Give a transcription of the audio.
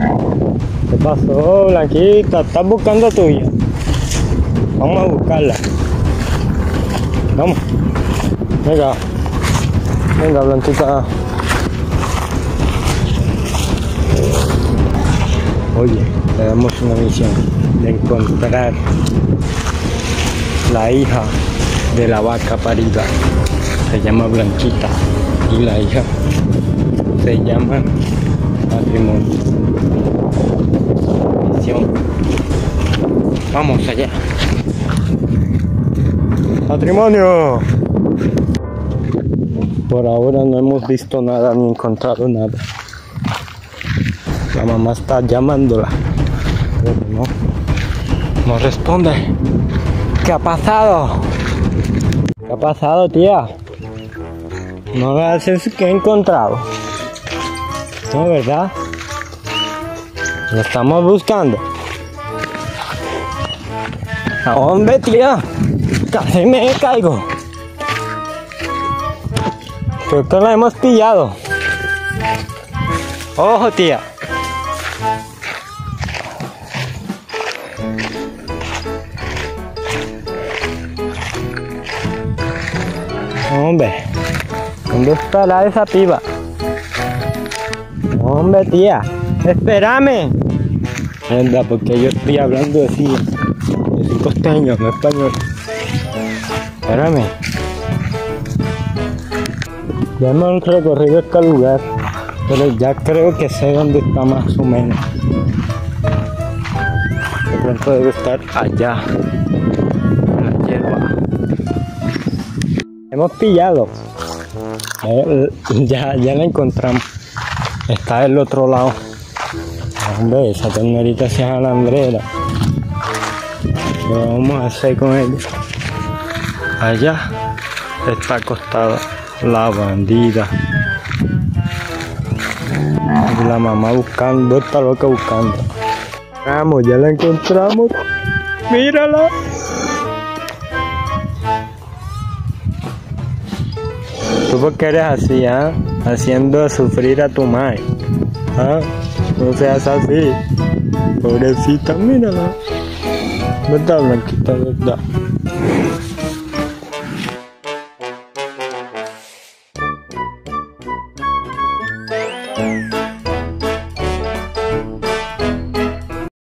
¿Qué pasó, Blanquita? ¿Estás buscando a tu hija? Vamos a buscarla. Vamos. Venga. Venga, Blanquita. Oye, tenemos una misión de encontrar la hija de la vaca parida. Se llama Blanquita y la hija se llama Matrimonio. Misión. Vamos allá. Matrimonio. Por ahora no hemos visto nada ni encontrado nada. La mamá está llamándola, pero no responde. ¿Qué ha pasado? ¿Qué ha pasado, tía? No me haces que he encontrado. No, ¿verdad? Lo estamos buscando. ¿A dónde, tía? Casi me caigo. Creo que la hemos pillado. Ojo, tía. Hombre, ¿dónde estará esa piba? Hombre, tía, espérame. Anda, porque yo estoy hablando así. Yo soy costeño, no español. Espérame. Ya hemos recorrido este lugar, pero ya creo que sé dónde está más o menos. De pronto debe estar allá, en la hierba. Hemos pillado. Ya la encontramos. Está del otro lado. Hombre, esa ternerita se es alambrera. ¿Qué vamos a hacer con ella? Allá está acostada la bandida. Y la mamá buscando, está loca buscando. Vamos, ya la encontramos. Mírala. ¿Tú por qué eres así, ah? Haciendo sufrir a tu madre. ¿Ah? No seas así. Pobrecita, mírala. ¿Verdad, Blanquita? ¿Verdad?